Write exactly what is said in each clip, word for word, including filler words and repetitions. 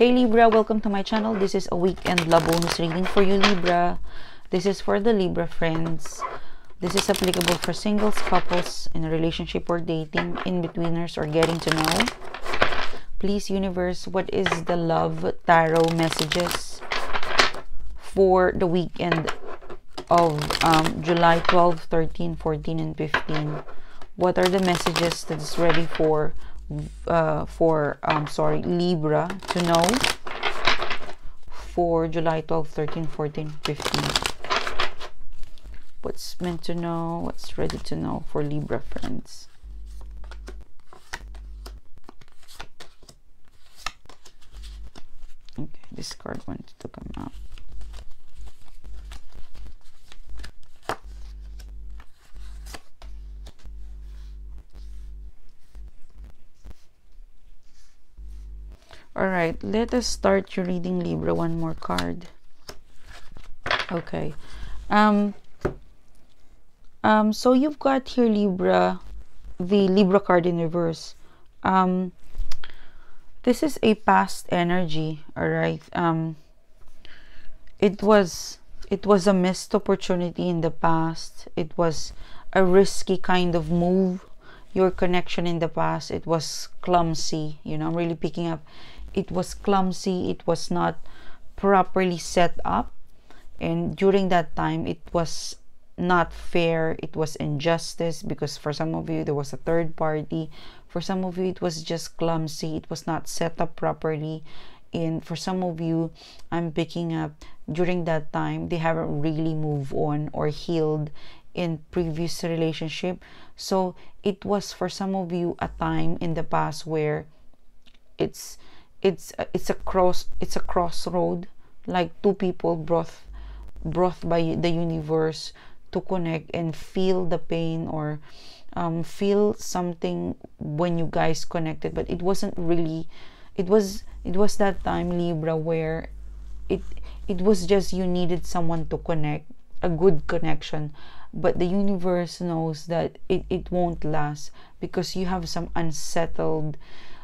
Hey Libra, welcome to my channel. This is a weekend love bonus reading for you, Libra. This is for the Libra friends. This is applicable for singles, couples, in a relationship or dating, in-betweeners, or getting to know. Please, universe, what is the love tarot messages for the weekend of um, July twelfth, thirteen, fourteen, and fifteen? What are the messages that is ready for uh, for um, sorry Libra to know for July twelfth, thirteen, fourteen, fifteen? What's meant to know? What's ready to know for Libra friends? Okay, this card wanted to come out. Alright, let us start your reading, Libra. One more card. Okay. Um, um, so you've got here, Libra, the Libra card in reverse. Um, this is a past energy, alright? Um, it was, it was a missed opportunity in the past. It was a risky kind of move. Your connection in the past, it was clumsy. You know, I'm really picking up. It was clumsy. It was not properly set up. And during that time, it was not fair. It was injustice, because for some of you, there was a third party. For some of you, it was just clumsy. It was not set up properly. And for some of you, I'm picking up, during that time, they haven't really moved on or healed in previous relationship. So it was, for some of you, a time in the past where it's it's it's a cross it's a crossroad, like two people brought brought by the universe to connect and feel the pain, or um, feel something when you guys connected. But it wasn't really, it was it was that time, Libra, where it it was just you needed someone to connect, a good connection. But the universe knows that it, it won't last, because you have some unsettled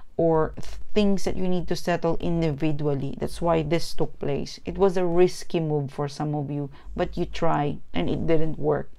or things that you need to settle individually. That's why this took place. It was a risky move for some of you, but you tried and it didn't work.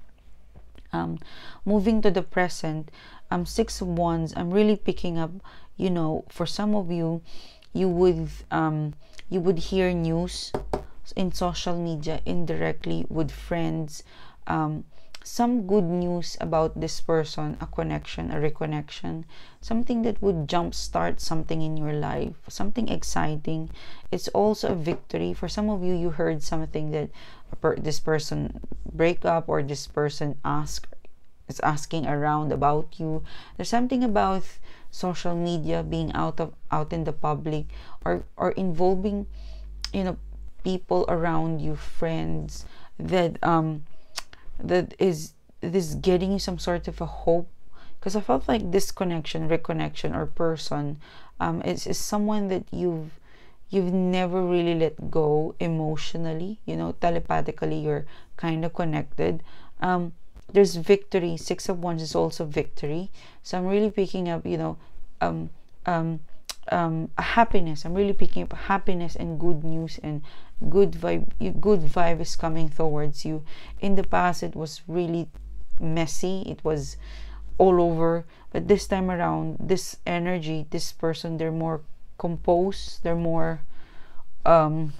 Um, moving to the present, um, Six of Wands, I'm really picking up, you know, for some of you, you would, um, you would hear news in social media, indirectly with friends, um, some good news about this person, a connection, a reconnection, something that would jumpstart something in your life, something exciting. It's also a victory. For some of you, you heard something that per this person break up, or this person ask is asking around about you. There's something about social media, being out of out in the public, or or involving, you know, people around you, friends, that um that is this getting you some sort of a hope. Because I felt like this connection, reconnection, or person um is, is someone that you've you've never really let go emotionally. You know, telepathically you're kind of connected. Um there's victory. Six of Wands is also victory. So I'm really picking up, you know, um um um a happiness. I'm really picking up happiness and good news, and good vibe. Good vibe is coming towards you. In the past, it was really messy. It was all over. But this time around, this energy, this person, they're more composed. They're more um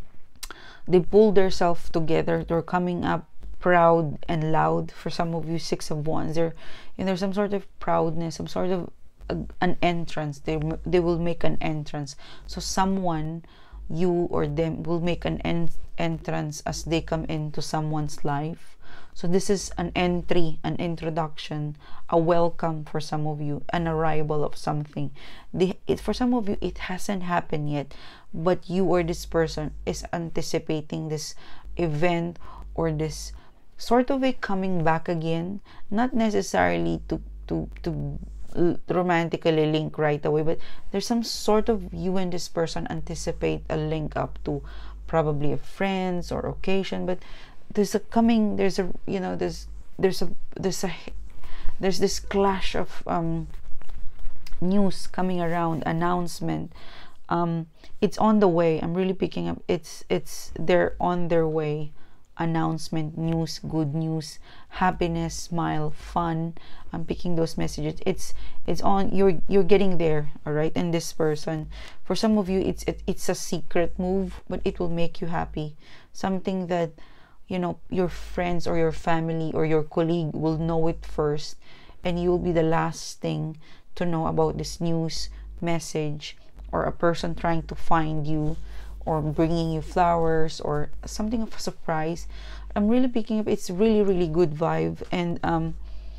they pull themselves together. They're coming up proud and loud. For some of you, Six of Wands, there, you know, there's some sort of proudness, some sort of a, an entrance. They they will make an entrance. So someone, you or them, will make an en entrance as they come into someone's life. So this is an entry, an introduction, a welcome for some of you, an arrival of something. The, it, for some of you, it hasn't happened yet, but you or this person is anticipating this event, or this sort of a coming back again. Not necessarily to to to romantically link right away, but there's some sort of, you and this person anticipate a link up to probably a friends or occasion. But there's a coming, there's a, you know, there's there's a there's a there's this clash of um news coming around, announcement, um it's on the way. I'm really picking up, it's it's they're on their way. Announcement, news, good news, happiness, smile, fun. I'm picking those messages. It's it's on, you're you're getting there, all right? And this person, for some of you, it's it, it's a secret move, but it will make you happy. Something that, you know, your friends or your family or your colleague will know it first, and you will be the last thing to know about this news, message, or a person trying to find you, or bringing you flowers, or something of a surprise. I'm really picking up, it's really really good vibe. And um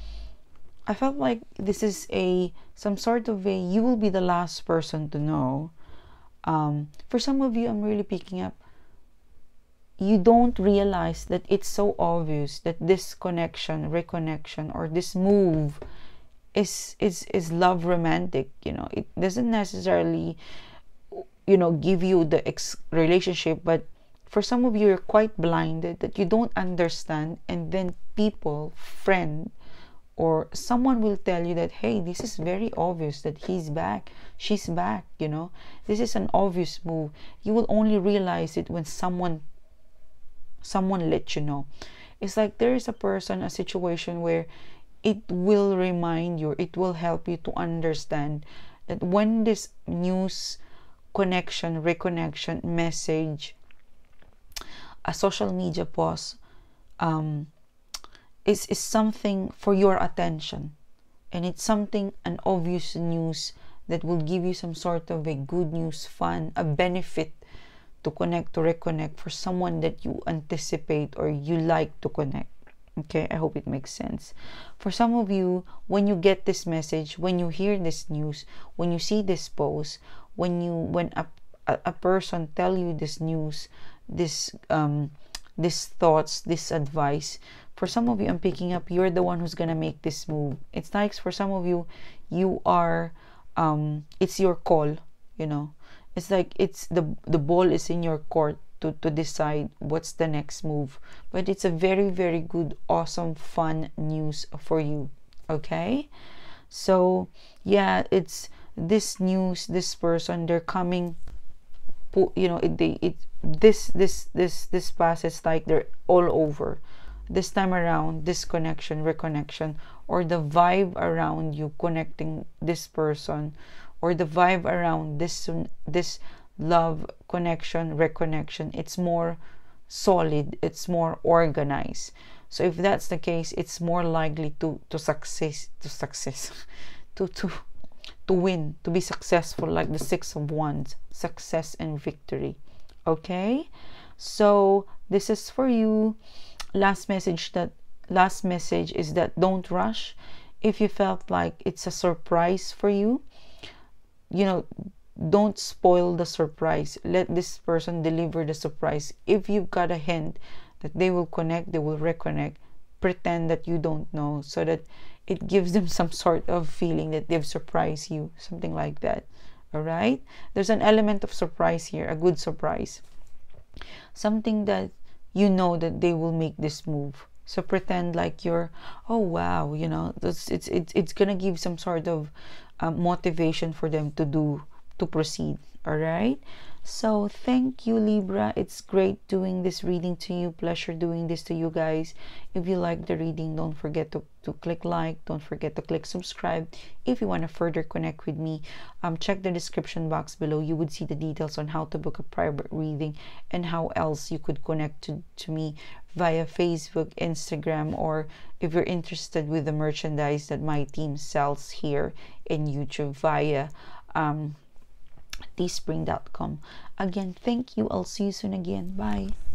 I felt like this is a some sort of a, you will be the last person to know. Um for some of you, I'm really picking up, you don't realize that it's so obvious that this connection, reconnection, or this move is is is love romantic. You know, it doesn't necessarily, you know, give you the ex relationship, but for some of you, you're quite blinded that you don't understand, and then people, friend, or someone will tell you that, hey, this is very obvious that he's back, she's back. You know, this is an obvious move. You will only realize it when someone someone let you know. It's like there is a person, a situation where it will remind you, it will help you to understand that when this news, connection, reconnection, message, a social media post, um, is, is something for your attention, and it's something, an obvious news that will give you some sort of a good news, fun, a benefit to connect, to reconnect, for someone that you anticipate or you like to connect. Okay, I hope it makes sense. For some of you, when you get this message, when you hear this news, when you see this post, when you when a, a, a person tell you this news, this um these thoughts, this advice, for some of you, I'm picking up, you're the one who's gonna make this move. It's like for some of you, you are um it's your call, you know. It's like it's the the ball is in your court to, to decide what's the next move. But it's a very, very good, awesome, fun news for you. Okay? So yeah, it's this news, this person, they're coming, you know, it they it this this this this pass is like they're all over. This time around, this connection, reconnection, or the vibe around you connecting this person, or the vibe around this this love, connection, reconnection, it's more solid, it's more organized. So if that's the case, it's more likely to to success to success to to to win, to be successful, like the Six of Wands, success and victory. Okay, so this is for you. Last message that last message is that don't rush. If you felt like it's a surprise for you, you know, don't spoil the surprise. Let this person deliver the surprise. If you've got a hint that they will connect, they will reconnect, pretend that you don't know, so that it gives them some sort of feeling that they've surprised you, something like that. All right, there's an element of surprise here, a good surprise, something that you know that they will make this move. So pretend like you're, oh wow, you know, that's it's it's it's gonna give some sort of uh, motivation for them to do, to proceed. All right, so thank you, Libra. It's great doing this reading to you. Pleasure doing this to you guys. If you like the reading, don't forget to, to click like, don't forget to click subscribe. If you want to further connect with me, um check the description box below. You would see the details on how to book a private reading and how else you could connect to, to me via Facebook, Instagram, or if you're interested with the merchandise that my team sells here in YouTube via um teespring dot com. Again, thank you. I'll see you soon again. Bye.